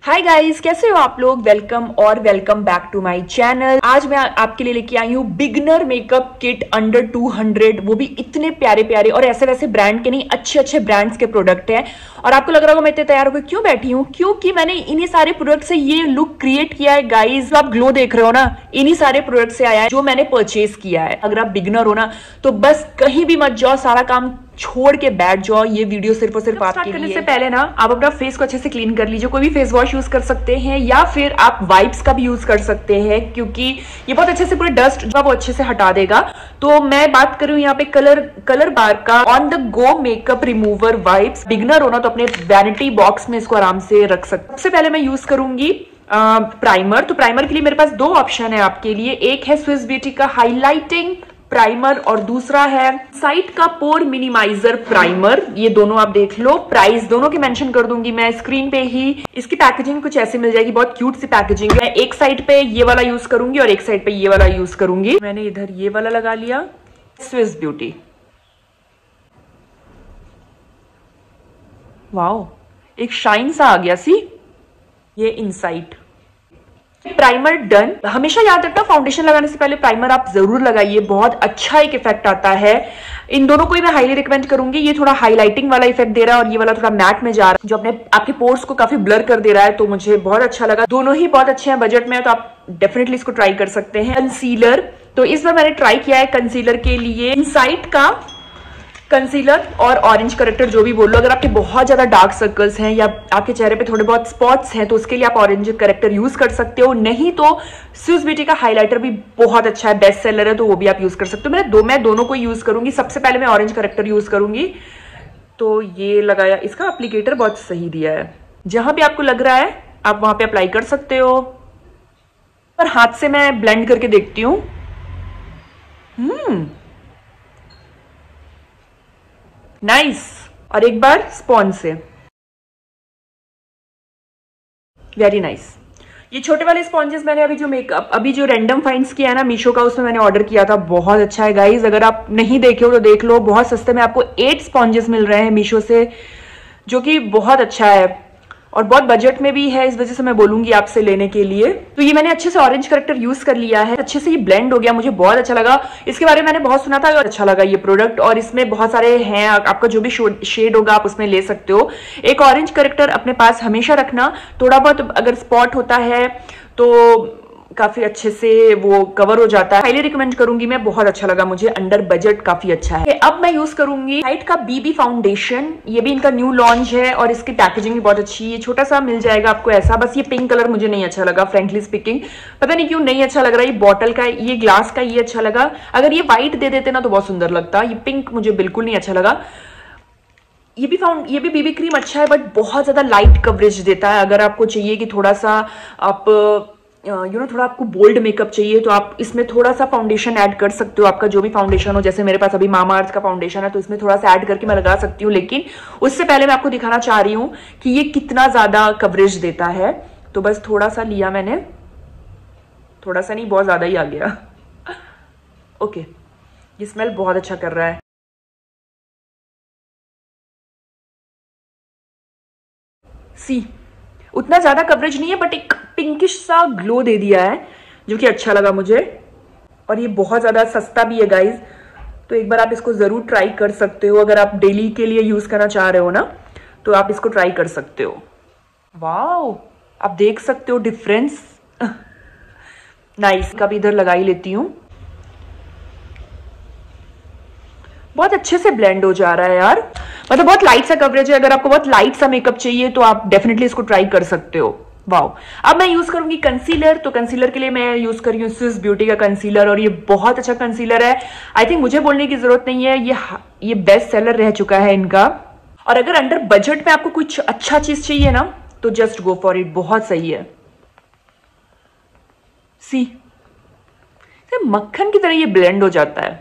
Hi guys, कैसे हो आप लोग। Welcome back to my channel. आज मैं आपके लिए लेके आई हूँ बिगनर मेकअप किट अंडर 200, वो भी इतने प्यारे प्यारे और ऐसे वैसे ब्रांड के नहीं, अच्छे अच्छे ब्रांड्स के प्रोडक्ट हैं। और आपको लग रहा होगा मैं इतने तैयार होकर क्यों बैठी हूँ, क्योंकि मैंने इन्हीं सारे प्रोडक्ट से ये लुक क्रिएट किया है गाइज। आप ग्लो देख रहे हो ना, इन्हीं सारे प्रोडक्ट से आया है जो मैंने परचेज किया है। अगर आप बिगनर हो ना तो बस कहीं भी मत जाओ, सारा काम छोड़ के बैठ जाओ। ये वीडियो सिर्फ और सिर्फ आपके लिए। करने से पहले ना आप अपना फेस को अच्छे से क्लीन कर लीजिए। कोई भी फेस वॉश यूज कर सकते हैं या फिर आप वाइप्स का भी यूज कर सकते हैं, क्योंकि ये बहुत अच्छे से पूरे डस्ट जो वो अच्छे से हटा देगा। तो मैं बात करूं यहाँ पे कलर बार का on the go makeup remover wipes. Beginner हो ना तो अपने वैनिटी बॉक्स में इसको आराम से रख सकते। सबसे पहले मैं यूज करूंगी प्राइमर। तो प्राइमर के लिए मेरे पास दो ऑप्शन है आपके लिए। एक है स्विस ब्यूटी का हाईलाइटिंग प्राइमर और दूसरा है साइट का पोर मिनिमाइजर प्राइमर। ये दोनों आप देख लो। प्राइस दोनों की मेंशन कर दूंगी मैं स्क्रीन पे ही। इसकी पैकेजिंग कुछ ऐसी मिल जाएगी, बहुत क्यूट सी पैकेजिंग है। एक साइड पे ये वाला यूज करूंगी और एक साइड पे ये वाला यूज करूंगी। मैंने इधर ये वाला लगा लिया, स्विस ब्यूटी। वाओ, एक शाइन सा आ गया सी। ये इनसाइट प्राइमर डन। हमेशा याद रखना, फाउंडेशन लगाने से पहले प्राइमर आप जरूर लगाइए, बहुत अच्छा एक इफेक्ट आता है। इन दोनों को ही मैं हाईली रिकमेंड करूंगी। ये थोड़ा हाईलाइटिंग वाला इफेक्ट दे रहा है और ये वाला थोड़ा मैट में जा रहा है, जो अपने आपके पोर्स को काफी ब्लर कर दे रहा है। तो मुझे बहुत अच्छा लगा। दोनों ही बहुत अच्छे हैं, बजट में है तो आप डेफिनेटली इसको ट्राई कर सकते हैं। कंसीलर, तो इस बार मैंने ट्राई किया है कंसीलर के लिए इनसाइट का कंसीलर और ऑरेंज करेक्टर, जो भी बोल लो। अगर आपके बहुत ज्यादा डार्क सर्कल्स हैं या आपके चेहरे पे थोड़े बहुत स्पॉट्स हैं तो उसके लिए आप ऑरेंज करेक्टर यूज कर सकते हो। नहीं तो स्विस ब्यूटी का हाइलाइटर भी बहुत अच्छा है, बेस्ट सेलर है, तो वो भी आप यूज कर सकते हो। मैं दोनों को यूज करूंगी। सबसे पहले मैं ऑरेंज करेक्टर यूज करूंगी। तो ये लगाया, इसका एप्लीकेटर बहुत सही दिया है। जहां भी आपको लग रहा है आप वहां पे अप्लाई कर सकते हो। पर हाथ से मैं ब्लेंड करके देखती हूँ। नाइस। और एक बार स्पॉन्ज से, वेरी नाइस। ये छोटे वाले स्पॉन्जेस मैंने अभी जो रैंडम फाइंड्स किया है ना मीशो का, उसमें मैंने ऑर्डर किया था। बहुत अच्छा है गाइज, अगर आप नहीं देखे हो तो देख लो। बहुत सस्ते में आपको 8 स्पॉन्जेस मिल रहे हैं मीशो से, जो कि बहुत अच्छा है और बहुत बजट में भी है। इस वजह से मैं बोलूंगी आपसे लेने के लिए। तो ये मैंने अच्छे से ऑरेंज करेक्टर यूज कर लिया है, अच्छे से ये ब्लेंड हो गया, मुझे बहुत अच्छा लगा। इसके बारे में मैंने बहुत सुना था और अच्छा लगा ये प्रोडक्ट। और इसमें बहुत सारे हैं, आपका जो भी शेड होगा आप उसमें ले सकते हो। एक ऑरेंज करेक्टर अपने पास हमेशा रखना, थोड़ा बहुत अगर स्पॉट होता है तो काफी अच्छे से वो कवर हो जाता है। हाईली रिकमेंड करूंगी मैं, बहुत अच्छा लगा मुझे, अंडर बजट काफी अच्छा है। अब मैं यूज करूंगी साइट का बीबी फाउंडेशन। ये भी इनका न्यू लॉन्च है और इसकी पैकेजिंग भी बहुत अच्छी है। छोटा सा मिल जाएगा आपको ऐसा। बस ये पिंक कलर मुझे नहीं अच्छा लगा, फ्रेंकली स्पीकिंग। पता नहीं क्यों नहीं अच्छा लग रहा। ये बॉटल का, ये ग्लास का ये अच्छा लगा। अगर ये व्हाइट दे देते ना तो बहुत सुंदर लगता। ये पिंक मुझे बिल्कुल नहीं अच्छा लगा। ये भी बीबी क्रीम अच्छा है, बट बहुत ज्यादा लाइट कवरेज देता है। अगर आपको चाहिए कि थोड़ा सा आप थोड़ा आपको बोल्ड मेकअप चाहिए तो आप इसमें थोड़ा सा फाउंडेशन ऐड कर सकते हो। आपका जो भी फाउंडेशन हो, जैसे मेरे पास अभी मामाअर्थ का फाउंडेशन है तो इसमें थोड़ा सा ऐड करके मैं लगा सकती हूँ। लेकिन उससे पहले मैं आपको दिखाना चाह रही हूँ कि ये कितना ज्यादा कवरेज देता है। तो बस थोड़ा सा लिया मैंने, थोड़ा सा नहीं, बहुत ज्यादा ही आ गया। ओके, ये स्मेल बहुत अच्छा कर रहा है। सी उतना ज्यादा कवरेज नहीं है, बट एक पिंकिश सा ग्लो दे दिया है, जो कि अच्छा लगा मुझे। और ये बहुत ज्यादा सस्ता भी है गाइज, तो एक बार आप इसको जरूर ट्राई कर सकते हो। अगर आप डेली के लिए यूज करना चाह रहे हो ना तो आप इसको ट्राई कर सकते हो। वाओ, आप देख सकते हो डिफरेंस। नाइस। का भी इधर लगा ही लेती हूँ। बहुत अच्छे से ब्लेंड हो जा रहा है यार, मतलब बहुत लाइट सा कवरेज है। अगर आपको बहुत लाइट सा मेकअप चाहिए तो आप डेफिनेटली इसको ट्राई कर सकते हो। वाओ। अब मैं यूज करूंगी कंसीलर। तो कंसीलर के लिए मैं यूज कर रही हूँ स्विस ब्यूटी का कंसीलर, और ये बहुत अच्छा कंसीलर है। आई थिंक मुझे बोलने की जरूरत नहीं है, ये बेस्ट सेलर रह चुका है इनका। और अगर अंडर बजट में आपको कुछ अच्छा चीज चाहिए ना तो जस्ट गो फॉर इट, बहुत सही है। सी मक्खन की तरह ये ब्लेंड हो जाता है।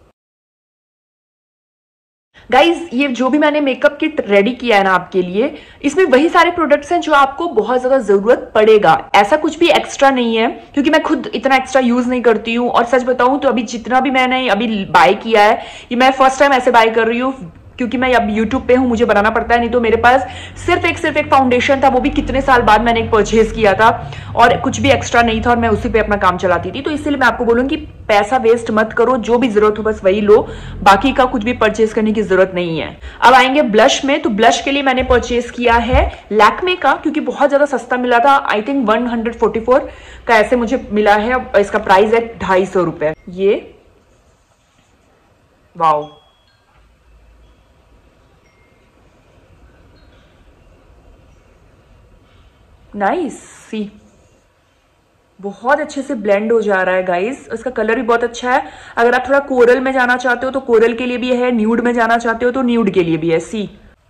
गाइज, ये जो भी मैंने मेकअप किट रेडी किया है ना आपके लिए, इसमें वही सारे प्रोडक्ट्स हैं जो आपको बहुत ज्यादा जरूरत पड़ेगा। ऐसा कुछ भी एक्स्ट्रा नहीं है, क्योंकि मैं खुद इतना एक्स्ट्रा यूज नहीं करती हूँ। और सच बताऊं तो अभी जितना भी मैंने अभी बाय किया है, ये मैं फर्स्ट टाइम ऐसे बाय कर रही हूँ। क्योंकि मैं अब यूट्यूब पे हूँ, मुझे बनाना पड़ता है, नहीं तो मेरे पास सिर्फ एक फाउंडेशन था, वो भी कितने साल बाद मैंने एक परचेज किया था और कुछ भी एक्स्ट्रा नहीं था और मैं उसी पे अपना काम चलाती थी। तो इसलिए मैं आपको बोलूँगी पैसा वेस्ट मत करो, जो भी जरूरत हो बस वही लो, बाकी का कुछ भी परचेज करने की जरूरत नहीं है। अब आएंगे ब्लश में, तो ब्लश के लिए मैंने परचेज किया है लैक्मे का, क्योंकि बहुत ज्यादा सस्ता मिला था। आई थिंक 144 का ऐसे मुझे मिला है। इसका प्राइस है 250 रुपए। ये वाओ, नाइस, सी बहुत अच्छे से ब्लेंड हो जा रहा है गाइस। इसका कलर भी बहुत अच्छा है। अगर आप थोड़ा कोरल में जाना चाहते हो तो कोरल के लिए भी है, न्यूड में जाना चाहते हो तो न्यूड के लिए भी है। See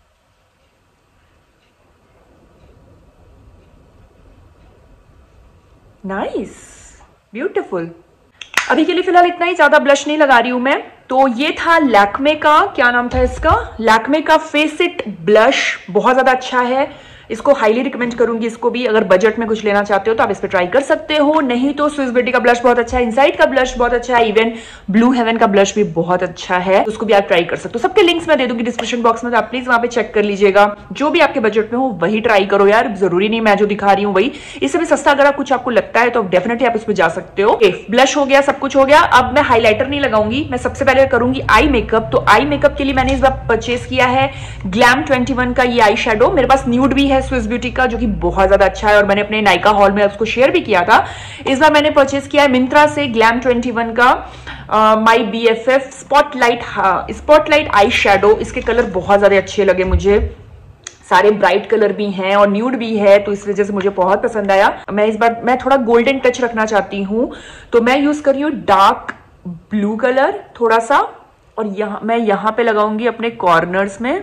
nice, beautiful. अभी के लिए फिलहाल इतना ही, ज्यादा ब्लश नहीं लगा रही हूं मैं। तो ये था लैक्मे का, क्या नाम था इसका, लैक्मे का फेस इट ब्लश, बहुत ज्यादा अच्छा है। इसको हाईली रिकमेंड करूंगी। इसको भी अगर बजट में कुछ लेना चाहते हो तो आप इस पे ट्राई कर सकते हो। नहीं तो स्विस ब्यूटी का ब्लश बहुत अच्छा है, इनसाइड का ब्लश बहुत अच्छा है, इवन ब्लू हेवन का ब्लश भी बहुत अच्छा है, उसको भी आप ट्राई कर सकते हो। सबके लिंक्स मैं दे दूंगी डिस्क्रिप्शन बॉक्स में, तो आप प्लीज वहां पे चेक कर लीजिएगा। जो भी आपके बजट में हो वही ट्राई करो यार, जरूरी नहीं मैं जो दिखा रही हूँ वही, इससे भी सस्ता अगर कुछ आपको लगता है तो डेफिनेटली आप उस पर जा सकते हो। ब्लश हो गया, सब कुछ हो गया। अब मैं हाईलाइटर नहीं लगाऊंगी, मैं सबसे पहले करूंगी आई मेकअप। तो आई मेकअप के लिए मैंने इस बार परचेज किया है ग्लैम 21 का ये आई शेडो। मेरे पास न्यूड भी है स्विस ब्यूटी का, जो कि बहुत ज्यादा अच्छा है और मैंने अपने नायका हॉल में उसको शेयर भी किया था। इस बार मैंने परचेज किया है मिंत्रा से ग्लैम 21 का my BFF spotlight eyeshadow. इसके कलर बहुत ज्यादा अच्छे लगे मुझे, सारे ब्राइट कलर भी हैं और न्यूड भी है, तो इस वजह से मुझे बहुत पसंद आया। मैं इस बार मैं थोड़ा गोल्डन टच रखना चाहती हूँ, तो मैं यूज कर रही हूँ डार्क ब्लू कलर थोड़ा सा, और मैं यहां पे लगाऊंगी अपने कॉर्नर्स में।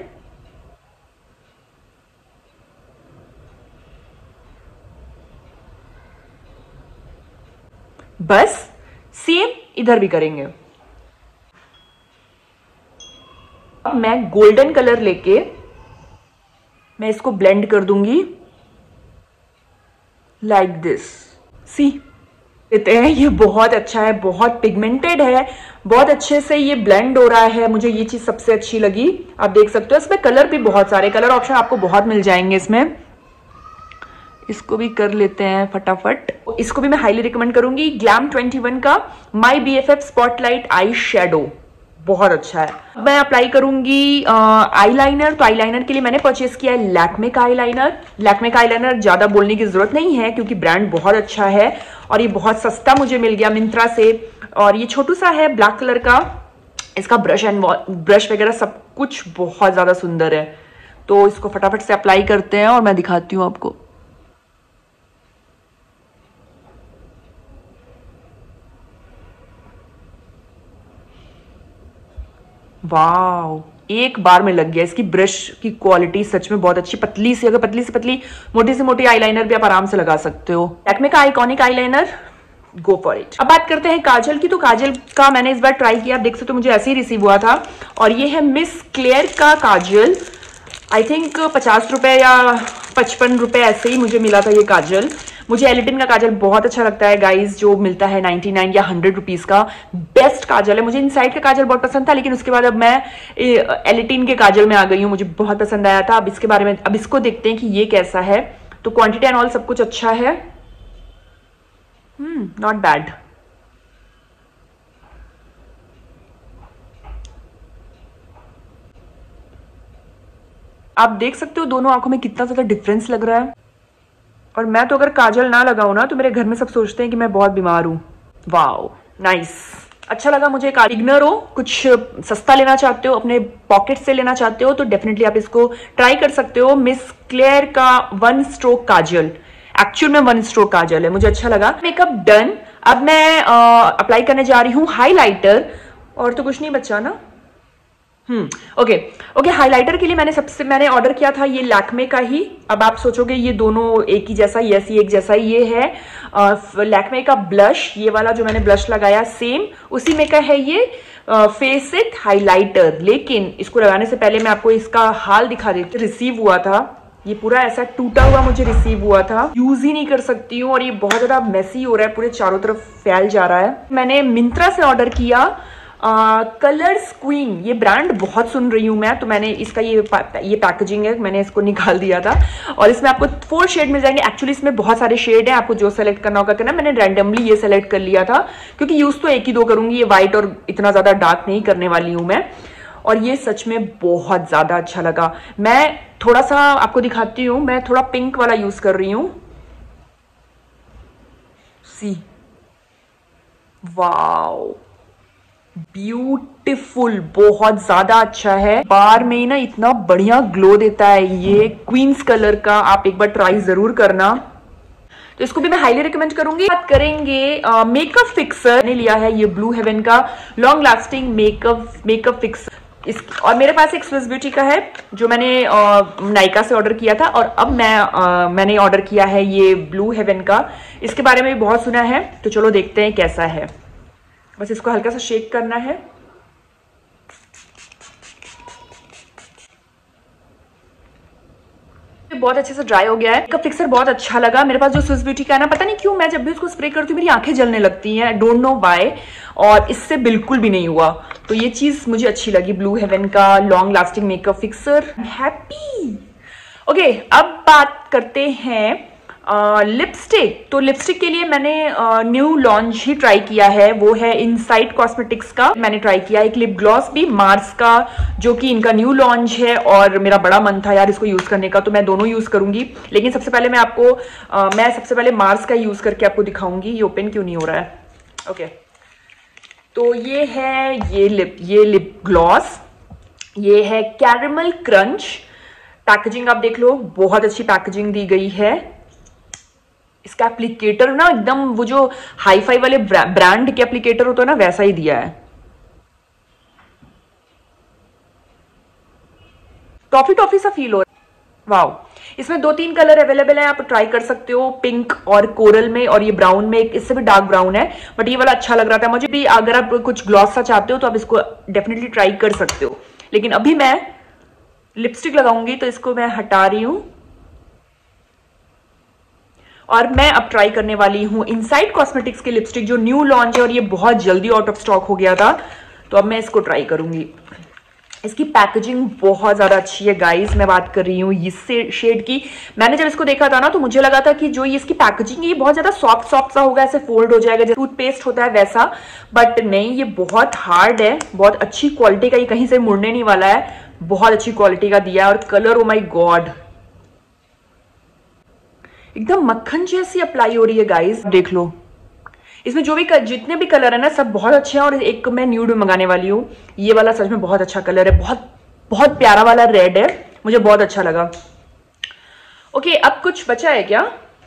बस सेम इधर भी करेंगे। अब मैं गोल्डन कलर लेके मैं इसको ब्लेंड कर दूंगी लाइक दिस। सी देते हैं, ये बहुत अच्छा है, बहुत पिगमेंटेड है, बहुत अच्छे से ये ब्लेंड हो रहा है। मुझे ये चीज सबसे अच्छी लगी। आप देख सकते हो इसमें कलर भी बहुत सारे, कलर ऑप्शन आपको बहुत मिल जाएंगे इसमें। इसको भी कर लेते हैं फटाफट। इसको भी मैं हाईली रिकमेंड करूंगी, ग्लैम 21 का my BFF spotlight eyeshadow, बहुत अच्छा है। मैं अप्लाई करूंगी आईलाइनर। तो आईलाइनर के लिए मैंने परचेस किया है लैक्मे का आईलाइनर। लैक्मे का आईलाइनर ज्यादा बोलने की जरूरत नहीं है क्योंकि ब्रांड बहुत अच्छा है और ये बहुत सस्ता मुझे मिल गया मिंत्रा से। और ये छोटू सा है ब्लैक कलर का। इसका ब्रश वगैरह सब कुछ बहुत ज्यादा सुंदर है। तो इसको फटाफट से अप्लाई करते हैं और मैं दिखाती हूँ आपको। वाओ, एक बार में लग गया। इसकी ब्रश की क्वालिटी सच में बहुत अच्छी, पतली सी, अगर पतली से पतली मोटी से मोटी आईलाइनर भी आप आराम से लगा सकते हो। लैक्मे का iconic eyeliner, go for it. अब बात करते हैं काजल की। तो काजल का मैंने इस बार ट्राई किया, देख सकते हो मुझे ऐसे ही रिसीव हुआ था। और ये है मिस क्लेयर का काजल। आई थिंक 50 रुपए या 55 रुपए ऐसे ही मुझे मिला था ये काजल। मुझे एलिटिन का काजल बहुत अच्छा लगता है गाइज, जो मिलता है 99 या 100 रुपीज का, बेस्ट काजल है। मुझे इनसाइड का काजल बहुत पसंद था, लेकिन उसके बाद अब मैं एलिटिन के काजल में आ गई हूँ, मुझे बहुत पसंद आया था। अब इसके बारे में, अब इसको देखते हैं कि ये कैसा है। तो क्वांटिटी एंड ऑल सब कुछ अच्छा है, नॉट बैड। आप देख सकते हो दोनों आंखों में कितना ज्यादा डिफरेंस लग रहा है। और मैं तो अगर काजल ना लगाऊं ना तो मेरे घर में सब सोचते हैं कि मैं बहुत बीमार हूं। वाओ, नाइस, अच्छा लगा मुझे। बिगिनर हो, कुछ सस्ता लेना चाहते हो, अपने पॉकेट से लेना चाहते हो, तो डेफिनेटली आप इसको ट्राई कर सकते हो। मिस क्लेयर का 1 स्ट्रोक काजल, एक्चुअल में 1 स्ट्रोक काजल है, मुझे अच्छा लगा। Makeup done. अब मैं अप्लाई करने जा रही हूँ हाईलाइटर। और तो कुछ नहीं बचा ना। ओके, हाइलाइटर के लिए मैंने ऑर्डर किया था ये लैक्मे का ही। अब आप सोचोगे ये दोनों एक ही जैसा, यस ये एक जैसा ही। ये है लैक्मे का ब्लश, ये वाला जो मैंने ब्लश लगाया सेम उसी में का है ये फेस इट हाइलाइटर। लेकिन इसको लगाने से पहले मैं आपको इसका हाल दिखा देती हूँ। रिसीव हुआ था ये पूरा ऐसा टूटा हुआ मुझे रिसीव हुआ था, यूज ही नहीं कर सकती हूँ और ये बहुत ज्यादा मेसी हो रहा है, पूरे चारों तरफ फैल जा रहा है। मैंने मिंत्रा से ऑर्डर किया कलर्स क्वीन, ये ब्रांड बहुत सुन रही हूँ मैं, तो मैंने इसका ये पैकेजिंग है, मैंने इसको निकाल दिया था। और इसमें आपको 4 शेड मिल जाएंगे। एक्चुअली इसमें बहुत सारे शेड हैं, आपको जो सेलेक्ट करना होगा करना। मैंने रैंडमली ये सेलेक्ट कर लिया था क्योंकि यूज तो एक ही 2 करूंगी, ये व्हाइट और इतना ज्यादा डार्क नहीं करने वाली हूं मैं। और ये सच में बहुत ज्यादा अच्छा लगा। मैं थोड़ा सा आपको दिखाती हूँ, मैं थोड़ा पिंक वाला यूज कर रही हूँ। सी, वाओ, ब्यूटीफुल, बहुत ज्यादा अच्छा है। बार में ना इतना बढ़िया ग्लो देता है ये क्वींस कलर का, आप एक बार ट्राई जरूर करना। तो इसको भी मैं हाईली रिकमेंड करूंगी। बात करेंगे मेकअप फिक्सर ने लिया है ये ब्लू हेवन का लॉन्ग लास्टिंग मेकअप फिक्सर। और मेरे पास एक स्विस ब्यूटी का है जो मैंने नायका से ऑर्डर किया था, और अब मैंने ऑर्डर किया है ये ब्लू हेवन का। इसके बारे में भी बहुत सुना है, तो चलो देखते हैं कैसा है। बस इसको हल्का सा शेक करना है। बहुत अच्छे से ड्राई हो गया है। मेकअप फिक्सर बहुत अच्छा लगा। मेरे पास जो स्विस ब्यूटी का है ना, पता नहीं क्यों मैं जब भी उसको स्प्रे करती हूँ मेरी आंखें जलने लगती हैं, डोंट नो व्हाई, और इससे बिल्कुल भी नहीं हुआ। तो ये चीज मुझे अच्छी लगी, ब्लू हेवन का long lasting makeup fixer. Happy. Okay, अब बात करते हैं लिपस्टिक। तो लिपस्टिक के लिए मैंने न्यू लॉन्च ही ट्राई किया है, वो है इनसाइड कॉस्मेटिक्स का। मैंने ट्राई किया एक लिप ग्लॉस भी मार्स का, जो कि इनका न्यू लॉन्च है, और मेरा बड़ा मन था यार इसको यूज करने का, तो मैं दोनों यूज करूंगी। लेकिन सबसे पहले मैं सबसे पहले मार्स का यूज करके आपको दिखाऊंगी। ये ओपन क्यों नहीं हो रहा है? ओके, तो ये है ये लिप ग्लॉस, ये है कैरेमल क्रंच। पैकेजिंग आप देख लो, बहुत अच्छी पैकेजिंग दी गई है। इसका एप्लीकेटर ना एकदम वो जो हाई फाई वाले ब्रांड के एप्लीकेटर होता है ना, वैसा ही दिया है। टॉफी सा फील हो रहा है। वाओ, इसमें 2-3 कलर अवेलेबल है, आप ट्राई कर सकते हो, पिंक और कोरल में, और ये ब्राउन में, इससे भी डार्क ब्राउन है, बट ये वाला अच्छा लग रहा था मुझे भी। अगर आप कुछ ग्लॉस सा चाहते हो तो आप इसको डेफिनेटली ट्राई कर सकते हो। लेकिन अभी मैं लिपस्टिक लगाऊंगी, तो इसको मैं हटा रही हूं, और मैं अब ट्राई करने वाली हूं इनसाइड कॉस्मेटिक्स की लिपस्टिक जो न्यू लॉन्च है, और ये बहुत जल्दी आउट ऑफ स्टॉक हो गया था, तो अब मैं इसको ट्राई करूंगी। इसकी पैकेजिंग बहुत ज्यादा अच्छी है गाइस। मैं बात कर रही हूँ इस शेड की। मैंने जब इसको देखा था ना, तो मुझे लगा था कि जो ये इसकी पैकेजिंग है ये बहुत ज्यादा सॉफ्ट सा होगा, ऐसे फोल्ड हो जाएगा जैसे टूथपेस्ट होता है वैसा, बट नहीं, ये बहुत हार्ड है, बहुत अच्छी क्वालिटी का, ये कहीं से मुड़ने नहीं वाला है, बहुत अच्छी क्वालिटी का दिया है। और कलर, ओ माई गॉड, एकदम मक्खन जैसी अप्लाई हो रही है गाइस, देख लो। इसमें जो भी जितने भी कलर है ना, सब बहुत अच्छे हैं। और एक मैं न्यूड में मंगाने वाली हूँ, ये वाला सच में बहुत अच्छा कलर है, बहुत बहुत प्यारा वाला रेड है, मुझे बहुत अच्छा लगा। ओके, अब कुछ बचा है क्या?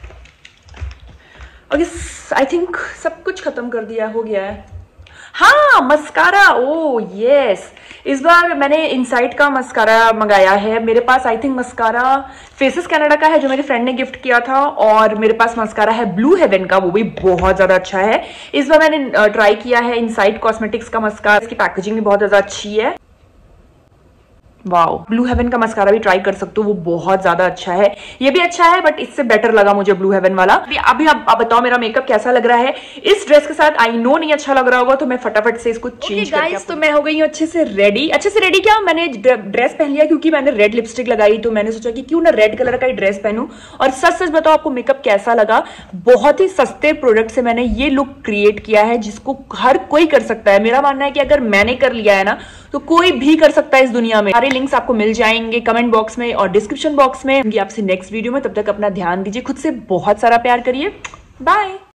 ओके, आई थिंक सब कुछ खत्म कर दिया, हो गया है। हाँ, मस्कारा, ओ यस, इस बार मैंने इनसाइड का मस्कारा मंगाया है। मेरे पास I think mascara Faces Canada का है जो मेरे फ्रेंड ने गिफ्ट किया था, और मेरे पास मस्कारा है ब्लू हेवन का, वो भी बहुत ज्यादा अच्छा है। इस बार मैंने ट्राई किया है इनसाइड कॉस्मेटिक्स का मस्कारा, इसकी पैकेजिंग भी बहुत ज्यादा अच्छी है। वाओ, ब्लू हेवन का मस्कारा भी ट्राई कर सकते हो, वो बहुत ज्यादा अच्छा है। ये भी अच्छा है, बट इससे बेटर लगा मुझे ब्लू हेवन वाला। अभी आप बताओ मेरा मेकअप कैसा लग रहा है इस ड्रेस के साथ। आई नो नहीं अच्छा लग रहा होगा, तो मैं फटाफट से इसको चेंज करके। तो मैं हो गई हूँ अच्छे से रेडी क्या, मैंने ड्रेस पहन लिया क्योंकि मैंने रेड लिपस्टिक लगाई, तो मैंने सोचा कि क्यों ना रेड कलर का ही ड्रेस पहनूं। और सच बताओ आपको मेकअप कैसा लगा। बहुत ही सस्ते प्रोडक्ट से मैंने ये लुक क्रिएट किया है, जिसको हर कोई कर सकता है। मेरा मानना है कि अगर मैंने कर लिया है ना, तो कोई भी कर सकता है इस दुनिया में। सारे लिंक्स आपको मिल जाएंगे कमेंट बॉक्स में और डिस्क्रिप्शन बॉक्स में। आपसे नेक्स्ट वीडियो में, तब तक अपना ध्यान दीजिए, खुद से बहुत सारा प्यार करिए। बाय।